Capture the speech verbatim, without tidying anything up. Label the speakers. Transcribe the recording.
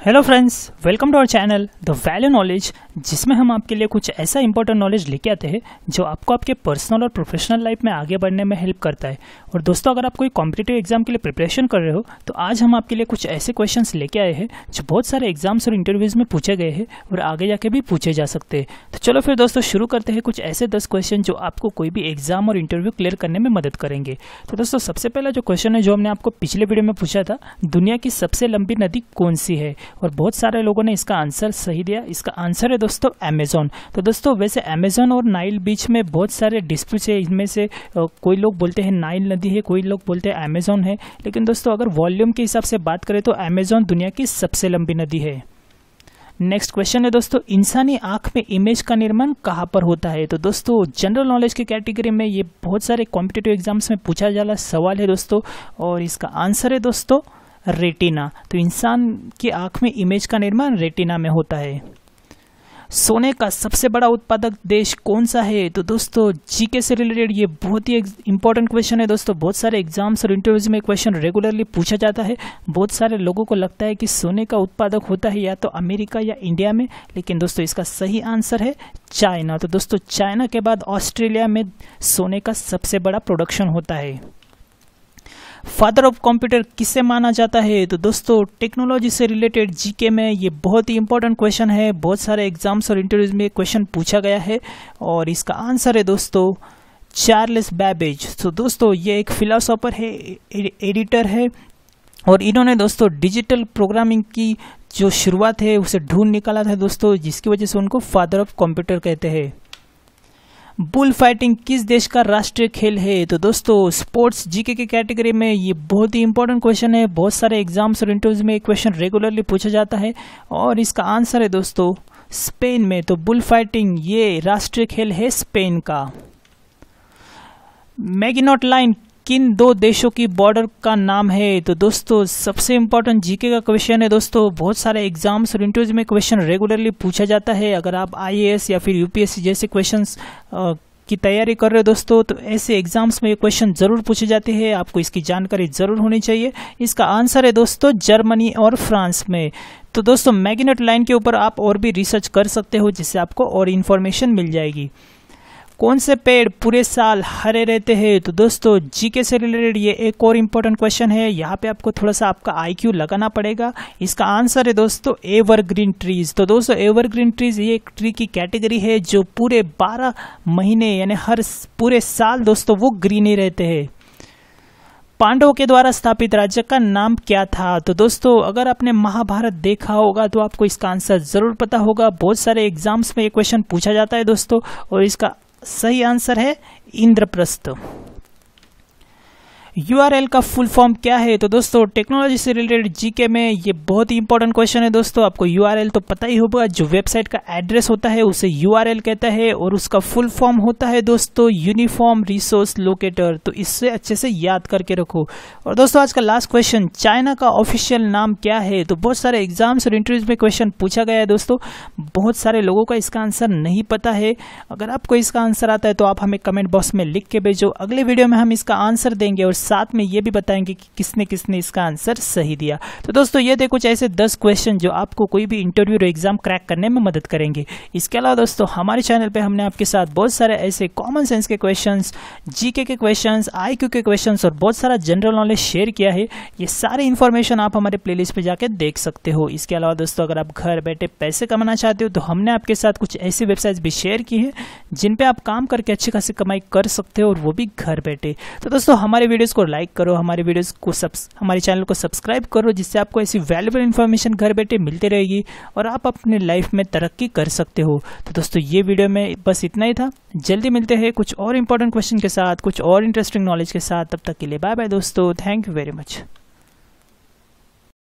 Speaker 1: Hello friends, welcome to our channel the value knowledge, जिसमें हम आपके लिए कुछ ऐसा इंपॉर्टेंट नॉलेज लेके आते हैं जो आपको आपके पर्सनल और प्रोफेशनल लाइफ में आगे बढ़ने में हेल्प करता है। और दोस्तों, अगर आप कोई कॉम्पिटिटिव एग्जाम के लिए प्रिपरेशन कर रहे हो तो आज हम आपके लिए कुछ ऐसे क्वेश्चंस लेके आए हैं जो बहुत सारे एग्जाम्स और इंटरव्यूज में पूछे गए हैं और आगे जाके भी पूछे जा सकते हैं। तो चलो फिर दोस्तों शुरू करते हैं कुछ ऐसे दस क्वेश्चन जो आपको कोई भी एग्जाम और इंटरव्यू क्लियर करने में मदद करेंगे। तो दोस्तों, सबसे पहला जो क्वेश्चन है जो हमने आपको पिछले वीडियो में पूछा था, दुनिया की सबसे लंबी नदी कौन सी है, और बहुत सारे लोगों ने इसका आंसर सही दिया। इसका आंसर है दोस्तों अमेज़न। तो दोस्तों, वैसे अमेज़न और नाइल बीच में बहुत सारे डिस्प्यूट्स है। इनमें से कोई लोग बोलते हैं नाइल नदी है, कोई लोग बोलते हैं अमेज़न है, लेकिन दोस्तों अगर वॉल्यूम के हिसाब से बात करें तो अमेज़न दुनिया की सबसे लंबी नदी है। नेक्स्ट क्वेश्चन है दोस्तों, इंसानी आंख में इमेज का निर्माण कहाँ पर होता है। तो दोस्तों, जनरल नॉलेज की कैटेगरी में ये बहुत सारे कॉम्पिटिटिव एग्जाम्स में पूछा जा रहा सवाल है दोस्तों, और इसका आंसर है दोस्तों रेटिना। तो इंसान की आंख में इमेज का निर्माण रेटिना में होता है। सोने का सबसे बड़ा उत्पादक देश कौन सा है। तो दोस्तों, जीके से रिलेटेड ये बहुत ही इंपॉर्टेंट क्वेश्चन है दोस्तों। बहुत सारे एग्जाम्स और इंटरव्यूज में क्वेश्चन रेगुलरली पूछा जाता है। बहुत सारे लोगों को लगता है कि सोने का उत्पादक होता है या तो अमेरिका या इंडिया में, लेकिन दोस्तों इसका सही आंसर है चाइना। तो दोस्तों, चाइना के बाद ऑस्ट्रेलिया में सोने का सबसे बड़ा प्रोडक्शन होता है। फादर ऑफ कंप्यूटर किसे माना जाता है। तो दोस्तों, टेक्नोलॉजी से रिलेटेड जीके में ये बहुत ही इंपॉर्टेंट क्वेश्चन है। बहुत सारे एग्जाम्स और इंटरव्यूज में क्वेश्चन पूछा गया है, और इसका आंसर है दोस्तों चार्ल्स बैबेज। तो दोस्तों, ये एक फिलोसोफर है, एडिटर है, और इन्होंने दोस्तों डिजिटल प्रोग्रामिंग की जो शुरुआत है उसे ढूंढ निकाला था दोस्तों, जिसकी वजह से उनको फादर ऑफ कंप्यूटर कहते हैं। बुल फाइटिंग किस देश का राष्ट्रीय खेल है। तो दोस्तों, स्पोर्ट्स जीके की कैटेगरी में ये बहुत ही इंपॉर्टेंट क्वेश्चन है। बहुत सारे एग्जाम्स और इंटरव्यूज में क्वेश्चन रेगुलरली पूछा जाता है, और इसका आंसर है दोस्तों स्पेन में। तो बुल फाइटिंग ये राष्ट्रीय खेल है स्पेन का। मैगिनॉट लाइन किन दो देशों की बॉर्डर का नाम है। तो दोस्तों, सबसे इंपॉर्टेंट जीके का क्वेश्चन है दोस्तों। बहुत सारे एग्जाम्स और इंटरव्यूज में क्वेश्चन रेगुलरली पूछा जाता है। अगर आप आईएएस या फिर यूपीएससी जैसे क्वेश्चंस की तैयारी कर रहे हो दोस्तों, तो ऐसे एग्जाम्स में ये क्वेश्चन जरूर पूछे जाते हैं। आपको इसकी जानकारी जरूर होनी चाहिए। इसका आंसर है दोस्तों जर्मनी और फ्रांस में। तो दोस्तों, मैगिनॉट लाइन के ऊपर आप और भी रिसर्च कर सकते हो, जिससे आपको और इन्फॉर्मेशन मिल जाएगी। कौन से पेड़ पूरे साल हरे रहते हैं। तो दोस्तों, जीके से रिलेटेड ये एक और इम्पोर्टेंट क्वेश्चन है। यहाँ पे आपको थोड़ा सा आपका आईक्यू लगाना पड़ेगा। इसका आंसर है दोस्तों एवरग्रीन ट्रीज। तो दोस्तों, एवरग्रीन ट्रीज ये एक ट्री की कैटेगरी है जो पूरे बारह महीने यानी हर पूरे साल दोस्तों वो ग्रीन ही रहते हैं। पांडवों के द्वारा स्थापित राज्य का नाम क्या था। तो दोस्तों, अगर आपने महाभारत देखा होगा तो आपको इसका आंसर जरूर पता होगा। बहुत सारे एग्जाम्स में ये क्वेश्चन पूछा जाता है दोस्तों, और इसका सही आंसर है इंद्रप्रस्थ। यूआरएल का फुल फॉर्म क्या है। तो दोस्तों, टेक्नोलॉजी से रिलेटेड जीके में ये बहुत ही इंपॉर्टेंट क्वेश्चन है दोस्तों। आपको यूआरएल तो पता ही होगा, जो वेबसाइट का एड्रेस होता है उसे यूआरएल कहता है, और उसका फुल फॉर्म होता है दोस्तों यूनिफॉर्म रिसोर्स लोकेटर। तो इससे अच्छे से याद करके रखो। और दोस्तों, आज का लास्ट क्वेश्चन, चाइना का ऑफिशियल नाम क्या है। तो बहुत सारे एग्जाम्स और इंटरव्यूज में क्वेश्चन पूछा गया है दोस्तों। बहुत सारे लोगों का इसका आंसर नहीं पता है। अगर आपको इसका आंसर आता है तो आप हमें कमेंट बॉक्स में लिख के भेजो। अगले वीडियो में हम इसका आंसर देंगे और साथ में ये भी बताएंगे कि किसने किसने इसका आंसर सही दिया। तो दोस्तों, ये थे कुछ ऐसे दस क्वेश्चन जो आपको कोई भी इंटरव्यू और एग्जाम क्रैक करने में मदद करेंगे। इसके अलावा दोस्तों, हमारे चैनल पे हमने आपके साथ बहुत सारे ऐसे कॉमन सेंस के क्वेश्चंस, जीके के क्वेश्चंस, आईक्यू के क्वेश्चंस और बहुत सारा जनरल नॉलेज शेयर किया है। ये सारे इन्फॉर्मेशन आप हमारे प्लेलिस्ट पे जाके देख सकते हो। इसके अलावा दोस्तों, अगर आप घर बैठे पैसे कमाना चाहते हो तो हमने आपके साथ कुछ ऐसी वेबसाइट्स भी शेयर की है जिन पे आप काम करके अच्छी खासी कमाई कर सकते हो, और वो भी घर बैठे। तो दोस्तों, हमारे वीडियोस को लाइक करो, हमारे वीडियोस को सब्स हमारे चैनल को सब्सक्राइब करो, जिससे आपको ऐसी वैल्यूएबल इन्फॉर्मेशन घर बैठे मिलती रहेगी और आप अपने लाइफ में तरक्की कर सकते हो। तो दोस्तों, ये वीडियो में बस इतना ही था। जल्दी मिलते हैं कुछ और इंपॉर्टेंट क्वेश्चन के साथ, कुछ और इंटरेस्टिंग नॉलेज के साथ। तब तक के लिए बाय बाय दोस्तों। Thank you very much.